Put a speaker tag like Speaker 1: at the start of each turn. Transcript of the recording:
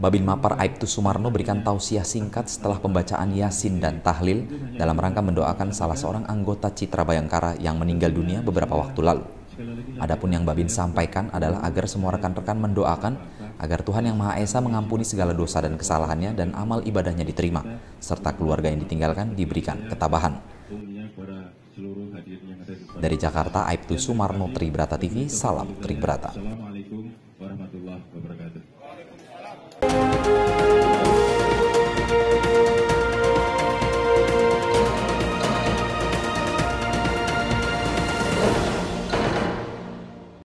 Speaker 1: Babin Mapar Aibtu Sumarno berikan tausiah singkat setelah pembacaan Yasin dan Tahlil dalam rangka mendoakan salah seorang anggota Citra Bayangkara yang meninggal dunia beberapa waktu lalu. Adapun yang Babin sampaikan adalah agar semua rekan-rekan mendoakan agar Tuhan Yang Maha Esa mengampuni segala dosa dan kesalahannya dan amal ibadahnya diterima, serta keluarga yang ditinggalkan diberikan ketabahan. Dari Jakarta, Aibtu Sumarno, Tribrata TV, salam Tribrata.
Speaker 2: Assalamualaikum warahmatullahi wabarakatuh.